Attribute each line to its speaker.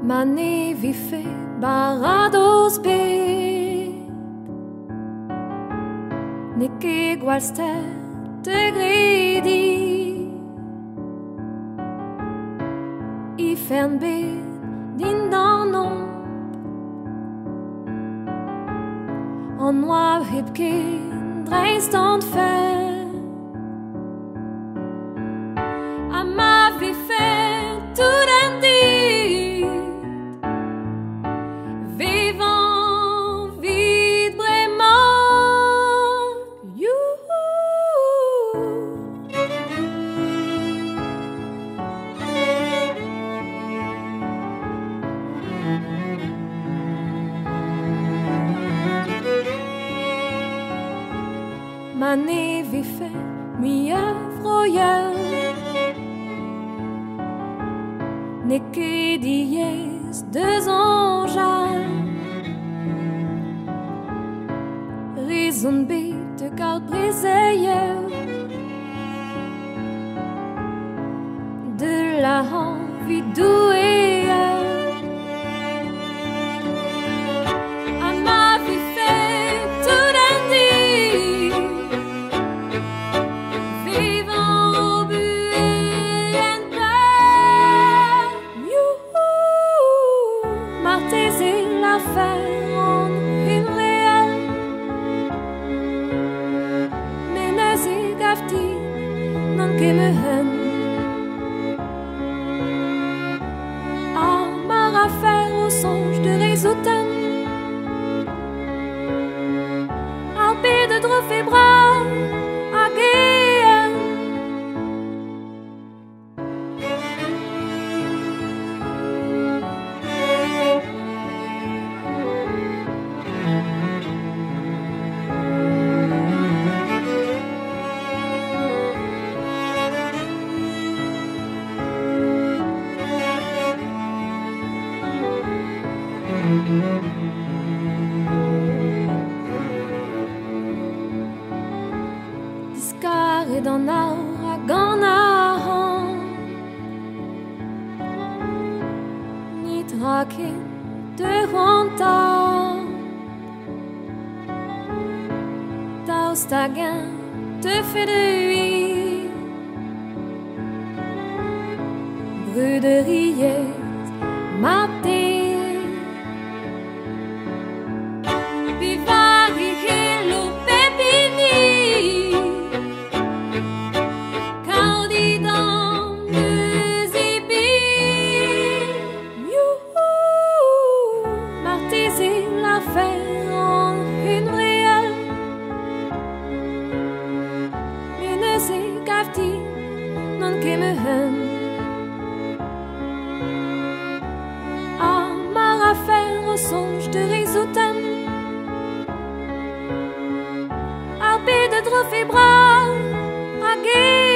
Speaker 1: Mani vi fe barados bed Nike gwalster te gredi I fern bed din dan ombre En noir heb ken dreistand fer A ma vi fer tout en dit Vivant vide vraiment Mani vi fait mi œuvre N'est que dies deux anges Raison bête garde brisée De la envie douée L'affaire en une réelle Mais n'est gafti non que me haine Ah, ma affaire au songe de résouten Alpé de trophée bras à guéen Discaré dans l'ouragan Ni traqué de renta Taustagan te fait de huile Brûle de rillettes maté L'affaire en une réelle Mais ne c'est gafti non que me haine Ah, ma affaire au songe de résouten Alpé de trophée bras à guerre